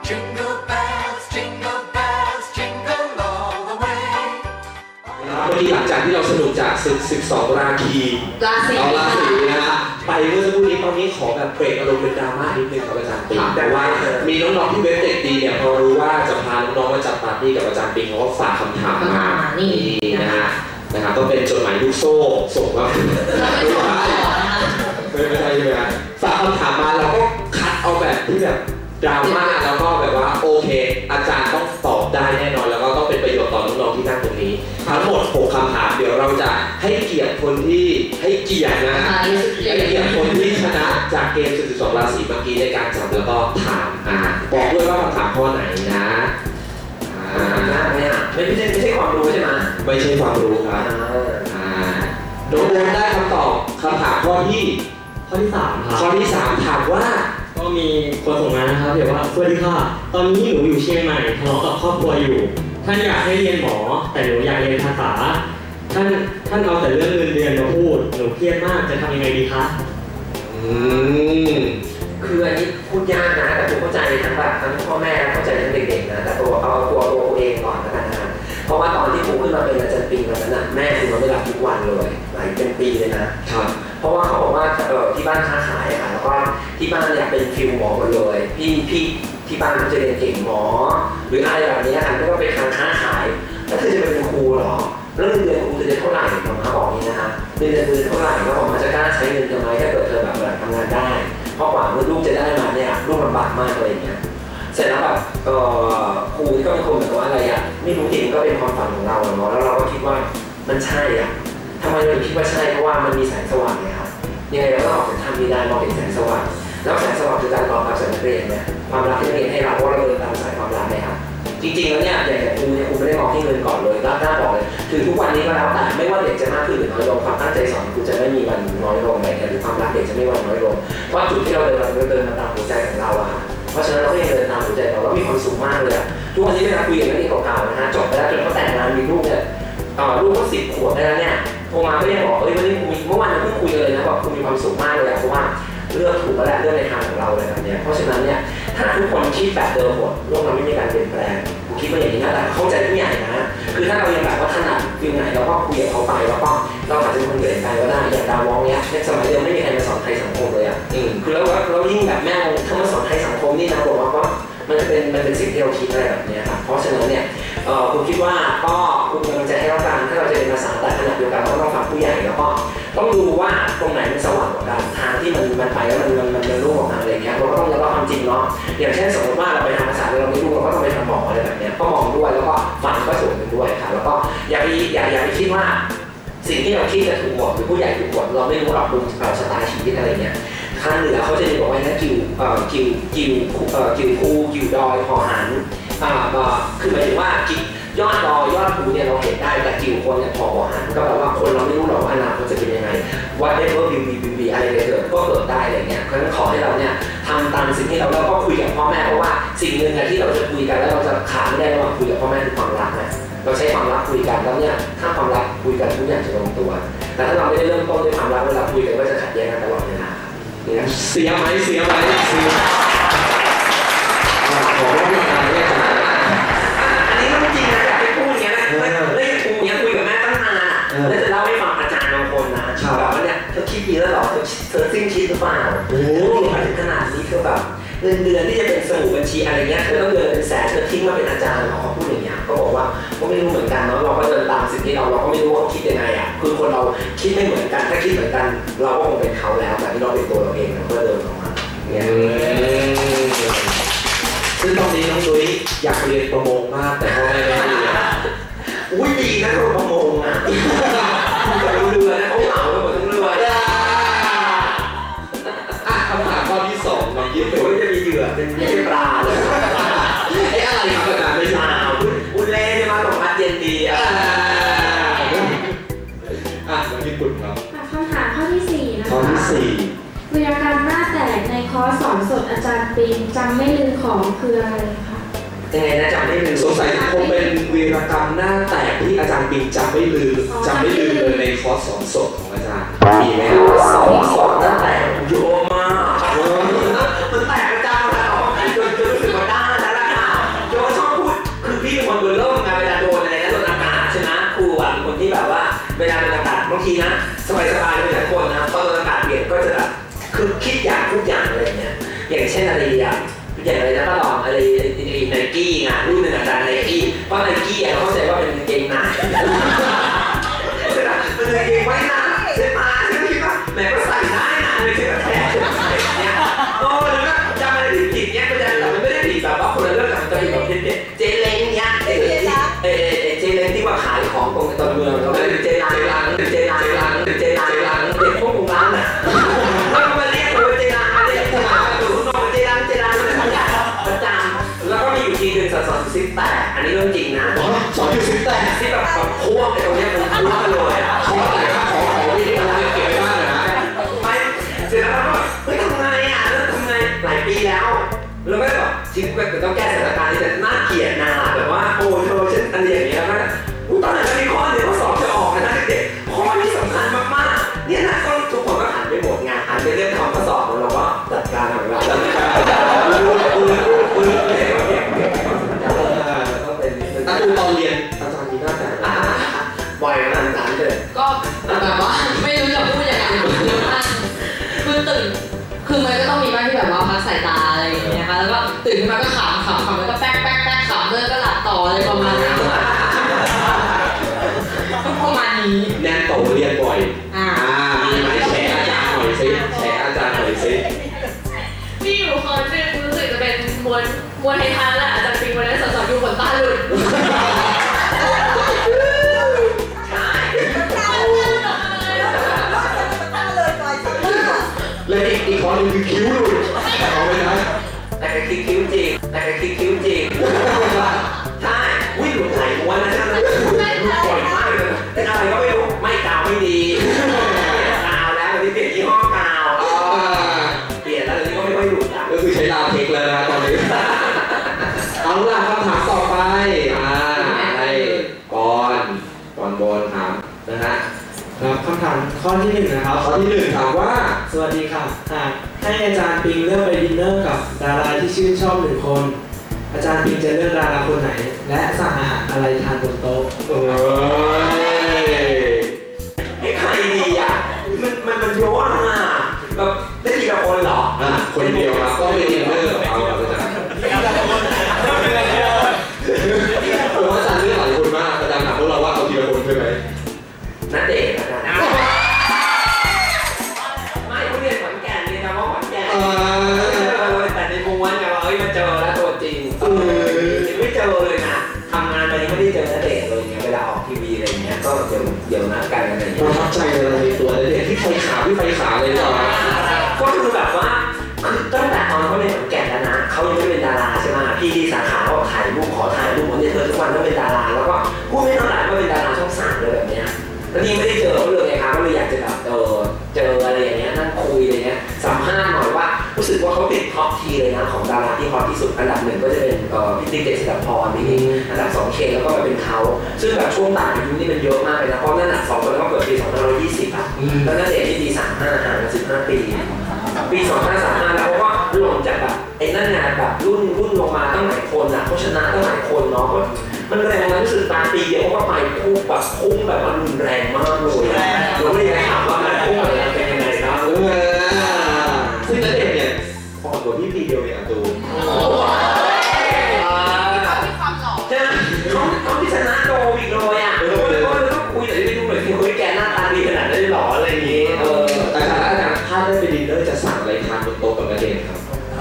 Jingle bells, jingle bells, jingle all the way เมื่อกี้หลังจากที่เราสนุกจาก12ราคีเอาราศีนะฮะไปเมื่อสักครู่นี้ตอนนี้ขอแบบเบรกอารมณ์เป็นดราม่านิดนึงครับอาจารย์ปิงแต่ว่ามีน้องๆที่เว็บเด็กดีเนี่ยพอรู้ว่าจะพาน้องๆมาจัดปาร์ตี้กับอาจารย์ปิงเขาก็ฝากคำถามมานี่นะครับก็เป็นจดหมายลูกโซ่ส่งมาไม่ใช่ใช่ไหมครับฝากคำถามมาเราก็คัดเอาแบบที่แบบดราม่าแล้วก็แบบว่าโอเคอาจารย์ต้องตอบได้แน่นอนแล้วก็ต้องเป็นประโยชน์ต่อน้องๆที่นั่งตรงนี้ทั้งหมด6คำถามเดี๋ยวเราจะให้เกียรติคนที่ให้เกียรตินะให้เกียรติคนที่ชนะจากเกม12ราศีเมื่อกี้ในการจับแล้วก็ถามบอกด้วยว่าคำถามข้อไหนนะไม่ใช่ความรู้ใช่ไหมไม่ใช่ความรู้ครับโดนได้คำตอบคำถามข้อที่3ครับข้อที่3ถามว่าก็มีคนส่งมานะครับเดี๋ยวว่าสวัสดีค่ะตอนนี้หนูอยู่เชียงใหม่ทะเลาะกับครอบครัวอยู่ท่านอยากให้เรียนหมอแต่หนูอยากเรียนภาษาท่านเอาแต่เรื่องเงินเดือนมาพูดหนูเครียดมากจะทำยังไงดีคะคืออันนี้พูดยากนะแต่ผมเข้าใจทั้งแบบทั้งพ่อแม่เข้าใจทั้งเด็กๆนะแต่ตัวเองก่อนนะเพราะว่าตอนที่ผมขึ้นมาเป็นอาจารย์ปิงตอนนั้นแม่คือมาไม่รับทุกวันเลยหลายเป็นปีเลยนะครับเพราะว่าเขาบอกว่าที่บ้านค้าขายค่ะแล้วก็ที่บ้านเนี่ยเป็นฟิลหมอหมดเลยพี่ที่บ้านเขาจะเรียนเก่งหมอหรืออะไรแบบนี้ค่ะก็ไปค้าขายแล้วเธอจะเป็นครูหรอแล้วเงินเดือนครูเธอจะเท่าไหร่มาบอกนี้นะคะเงินเดือนเท่าไหร่แล้วบอกมาจะกล้าใช้เงินทำไมถ้าเกิดเธอแบบทำงานได้เพราะกว่าลูกจะได้มาเนี่ยลูกลำบากมากเลยอย่างเงี้ยเสร็จแล้วแบบครูก็เป็นคนแบบว่าอะไรอ่ะไม่รู้เองก็เป็นความฝันของเราเนาะแล้วเราก็คิดว่ามันใช่อ่ะทำไมเราคิดว่าใช่เพราะว่ามันมีแสงสว่างไงครับยังไงเราก็ออกจากถ้ำนี้ได้มองเห็นแสงสว่างแล้วแสงสว่างคือการตอบรับจากนักเรียนเนี่ยความรักที่นักเรียนให้เราเพราะเราเดินตามสายความรักเลยครับจริงๆแล้วเนี่ยอย่างครูเนี่ยครูไม่ได้มองที่เงินก่อนเลยกล้าบอกเลยถึงทุกวันนี้ก็แล้วแต่ไม่ว่าเด็กจะมากขึ้นหรือน้อยลงความตั้งใจสอนครูจะไม่มีวันน้อยลงเลยหรือความรักเด็กจะไม่วันน้อยลงเพราะจุดที่เราเดินมาตามหัวใจของเราอะเพราะฉะนั้นเราก็ยังเดินตามหัวใจเราแล้วมีความสุขมากเลยทุกวันนี้เวลาคุยกับนักเรียนเก่าๆนะฮะจบไปแล้วจนเขาแต่งงานมีลูกเนี่ยลูกก็10 ขวบแล้วเนี่ยโทรมาก็ยังบอกวันนี้เมื่อวานเราเพิ่งคุยกันเลยนะบอกคุณมีความสุขมากเลยเพราะว่าเลือกถูกแล้วแหละเลือกในทางของเราเลยแบบนี้เพราะฉะนั้นเนี่ยถ้าทุกคนคิดแบบเดิมหมดโลกเราไม่มีการเปลี่ยนแปลงผมคิดว่าอย่างนี้นะแต่เข้าใจผู้ใหญ่นะคือถ้าเรายังแบบว่าถนัดฟิลไหนเราก็คุยกับเขาไปแล้วก็เราอาจจะเป็นคนเปลี่ยนแปลงก็ได้อย่างดาวองเนี่ยในสมัยเดิมไม่มีใครมาสอนไทยสังคมเลยอ่ะคือเรายิ่งแบบแม่ถ้ามาสอนไทยสังคมนี่นะบอกว่ามันเป็นสิ่งที่เราคิดอะไรแบบนี้ครับเพราะฉะนั้นเนี่ยผมคิดว่าก็คุณกำลังจะให้เราการถ้าเราจะเรียนภาษาแต่ขณะเดียวกันเราก็ต้องฟังผู้ใหญ่แล้วก็ต้องดูว่าตรงไหนมันสว่างกว่ากันทางที่มันไปแล้วมันรุ่งกว่ากันอะไรเงี้ยเราก็ต้องยอมรับความจริงเนาะอย่างเช่นสมมติว่าเราไปทำภาษาเราไม่รู้เราก็ต้องไปทำหมออะไรแบบนี้ก็มองด้วยแล้วก็ฟังก็ส่วนหนึ่งด้วยค่ะแล้วก็อย่าไปคิดว่าสิ่งที่เราคิดจะถูกหมดหรือผู้ใหญ่ถูกหมดเราไม่รู้หรอกเราสไตล์ชีวิตอะไรเงี้ยข้างเหนือเขาจะบอกว่านะกิวดอยหอหันคือหมายถึงว่ายอดดอยยอดภูเนี่ยเราเห็นได้แต่กิวคนเนี่ยหอหันก็แปลว่าคนเราไม่รู้หรอกว่าอนาคตจะเป็นยังไงว่าได้ว่าบีอะไรเกิดก็เกิดได้อะไรเงี้ยเพราะฉะนั้นขอให้เราเนี่ยทำตามสิ่งที่เราก็คุยกับพ่อแม่เพราะว่าสิ่งหนึ่งที่เราจะคุยกันแล้วเราจะขาดไม่ได้ระหว่างคุยกับพ่อแม่คือความรักนะเราใช้ความรักคุยกันแล้วเนี่ยถ้าความรักคุยกันทุกอย่างจะลงตัวแต่ถ้าเราไม่ได้เริ่มต้นด้วยความรักเวลาคุยกันก็จะขัดแย้งกันตลอดเวลาเสียไหมขอว่าไม่ได้อันนี้ต้องจริงนะอยากไปพูดอย่างนี้นะแล้วครูเนี้ยคุยกับแม่ตั้งนานแล้วจะเล่าให้ฟังอาจารย์บางคนนะแบบว่าเนี่ยเธอคิดดีแล้วหรอเธอสิ้นคิดหรือเปล่าโอ้มาถึงขนาดนี้เธอแบบเงินเดือนที่จะเป็นสมุดบัญชีอะไรเงี้ยเธอต้องเดือนเป็นแสนเธอทิ้งมาเป็นอาจารย์หรอเขาพูดอย่างเงี้ยก็บอกว่าก็ไม่รู้เหมือนกันเนาะเราก็เดินตามสิ่งที่เราก็ไม่รู้ว่าเขาคิดยังไงอ่ะคือคนเราคิดไม่เหมือนกันถ้าคิดเหมือนกันเราก็คงเป็นเขาแล้วแต่ที่เราเป็นตัวเราเองเราก็เดินออกมาเนี่ยซึ่งตอนนี้น้องดุ้ยอยากเรียนประมงมากแต่พ่อแม่ไม่ให้เรียนอุ้ยดีนะคนประมงอ่ะจะรู้เรือนะเขาเหมาไปหมดทั้งเรือคำถามข้อที่2มายิ้มโอ้ยจะมีเหยื่อเป็นไม่ใช่ปลาเลยไอ้อะไรครับอาจารย์ไม่ใช่อุเล่เนี่ยมาของมัดเย็นดีมาญี่ปุ่นครับคำถามข้อที่4นะคะข้อที่วีรกรรมหน้าแตกในคอร์สสอนสดอาจารย์ปิงจำไม่ลืมของคืออะไรคะยังไงนะจำไม่ลืมสงสัยคงเป็นวีรกรรมหน้าแตกที่อาจารย์ปิงจำไม่ลืมเลยในคอร์สสอนสดของอาจารย์มีไหมครับสอนหน้าแตกเยอะมากมันแตกกระจายแล้วจนรู้สึกว่าด้านแล้วเช่นอะไรอย่างอะไรนะก็ลองอะไรไนกี้งานรุ่นหนึ่งอาจารย์ไนกี้เพราะไนกี้เราเข้าใจว่าเป็นเกงในเป็นเกงไว้นะใช่ไหมใช่ไหมคิดว่าแม่ก็ใส่ได้นะไม่ใช่แท้เนี่ยโอ้แล้วก็จำอะไรผิดเนี่ยก็จะแต่มันไม่ได้ผิดแบบว่าคนละเรื่องกับตัวเองแบบเจเล้งเนี่ยเจเล้งที่ว่าขายของตรงตอนเมืองเราไม่ได้เจลังเด็กพวกกลุ่มร้านน่ะแล้วก็มาเรียกเราเจลังมาเรียกผู้มาดูน้องเจลังประจำแล้วก็มีอยู่ทีนึงสอนซิปแตกอันนี้เรื่องจริงนะสอนอยู่ซิปแตกที่แบบพ่วงไอ้ตรงนี้มันพ่วงกันเลยอ่ะขออะไรครับขอที่เราเก็บไว้บ้างเลยนะไม่เสร็จแล้วก็เฮ้ยทำไงอ่ะแล้วทำไงหลายปีแล้วแล้วก็แบบชีวิตก็ต้องแก้สถานการณ์ที่จะน่าเกลียดนะแบบว่าโอ้เธอฉันอะไรอย่างเงี้ยนะตอนนั้นมีข้อเดียวข้อสอบจะออกนะเด็กข้อนี้สำคัญมากๆเนี่ยนะก็ทุกคนก็หันไปหมดงานหันไปเรื่องทำข้อสอบแล้วเราก็จัดการของเราต้องเป็นตอนเรียนอาจารย์มีหน้าแต่บ่อยขนาดนั้นเลยก็แบบว่าไม่รู้จะพูดยังไงเยอะมากคือตื่นคือมันก็ต้องมีบ้างที่แบบว่าพักสายตาอะไรอย่างเงี้ยค่ะแล้วก็ตื่นขึ้นมาก็ขำแล้วก็แป๊กขำเลยก็หลับต่ออะไรประมาณนี้ประมาณนี้แนนโตเรียนบ่อยมีไหมแชร์อาจารย์หน่อยซิที่อยู่คอนเสิร์ตรู้สึกจะเป็นมวนไทยทันและอาจารย์ปิงวันนั้นสอนอยู่บนต้าลุนและอีกข้อนึงคือคิ้วหลุดเอาไว้นะแต่ก็คิ้วจริงใช่วิ่งหลุดไหลม้วนนะใช่ไหมหลุดบ่อยมากเลยเป็นอะไรก็ไม่รู้ไม่กาวไม่ดีกาวแล้วตอนนี้เปลี่ยนยี่ห้อกาวเปลี่ยนแล้วตอนนี้ก็ไม่ค่อยหลุดละก็คือใช้ลาเทคแล้วนะตอนนี้เอาล่ะคำถามต่อไปให้ก่อนบนถามนะฮะครับคำถามข้อที่1นะครับข้อที่1ถามว่าสวัสดีครับให้อาจารย์ปิงเลือกไปดินเนอร์กับดาราที่ชื่นชอบ1 คนอาจารย์ปิงจะเลือกดาราคนไหนและสั่งอาหารอะไรทานบนโต๊ะใครดีอ่ะมันเยอะอ่ะแบบได้ทีละคนเหรอคนเดียวครับก็ไปดินเนอร์กับเขาครับอาจารย์ผมว่าอาจารย์เลือกหลายคนมากอาจารย์ถามพวกเราว่าเอาทีละคนใช่ไหมนัดเดทนะไม่เขาเรียนขอนแก่นนี่นะว่าขอนแก่นแต่ในม้วนเนี่ยว่ามาเจอแล้วตัวจริงไม่เจอเลยนะทำงานไปนี่ไม่ได้เจอนัดเดทเลยเนี่ยเวลาออกทีวีอะไรเงี้ยก็เดี๋ยวนัดกันอะไรอย่างเงี้ยประทับใจเลยในตัวนัดเดทที่ไฟขาเลยเหรอก็คือแบบว่าคือตั้งแต่ตอนเขาเรียนขอนแก่นแล้วนะเขายังไม่เป็นดาราใช่ไหมพี่ที่สาขาเขาถ่ายรูปขอถ่ายรูปวันนี้เธอทุกวันต้องเป็นดาราแล้วก็พูดไม่เท่าไหร่ก็เป็นดาราช่อง3เลยแบบเนี้ยแล้วนี่ไม่ได้เจอเขาเลยไงครับก็เลยอยากจะแบบเจออะไรอย่างเงี้ยนั่งคุยอะไรเงี้ยสัมภาษณ์หน่อยว่ารู้สึกว่าเขาติดท็อปทีเลยนะของดาราที่ฮอตที่สุดอันดับ1ก็จะเป็นพี่ติ๊กเจษฎาพรนี่อันดับ2เคแล้วก็มาเป็นเขาซึ่งแบบช่วงต่างอายุนี่มันเยอะมากเลยนะเพราะนั่นน่ะ2คนแล้วก็เกิดปี2520อ่ะแล้วนั่นเองที่ปี35ห่างกัน15 ปี2535แล้วก็ลงจากแบบไอ้นั่นงานแบบรุ่นลงมาตั้งหลายคนอ่ะเขาชนะตั้งหลายคนเนาะมันแรงนะรู้สึกตาปีเดียวเขาก็ไปพุ่งแบบมันรุนแรงมากเลยเราไม่ได้ถามว่ามันพุ่งอะไรเป็นยังไงครับซึ่งนัดเดทเนี่ยพอกว่าพี่ปีเดียวเนี่ยดูใช่ไหมเขาที่ชนะโดอีกเลยอ่ะก็ต้องคุยแต่ไม่ดูหน่อยคือแกหน้าตาดีขนาดนั้นหรออะไรอย่างงี้แต่ถ้าอาจารย์ถ้าได้ไปดินเนอร์จะสั่งอะไรทานบนโต๊ะกับนัดเดทครับ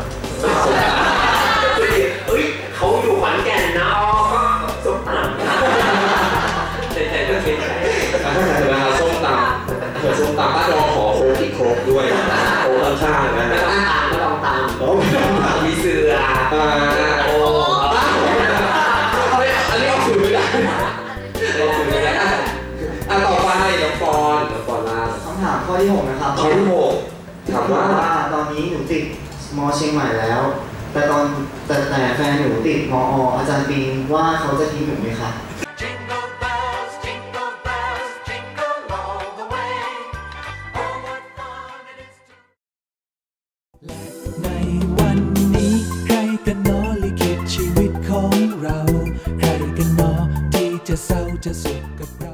เขาอยู่ขอนแก่นนะก็ส้มตำแต่ก็เป็นไรส้มตำป้าดองขอโค้กอีกโค้กด้วยโค้กข้างๆนะก็ลองตามมีเสือโอ้อันนี้เอาสื่อไม่ได้ต่อไปน้องปอนล่าคำถามข้อที่6นะครับข้อที่6ถามว่าตอนนี้หนูติดม.เชียงใหม่แล้วแต่แฟนหนูติดมอ.อาจารย์ปิงว่าเขาจะทิ้งหนูไหมคะในวันนี้ใครกันหนอลิขิตชีวิตของเราใครกันหนอที่จะเศร้าจะสุขกับเรา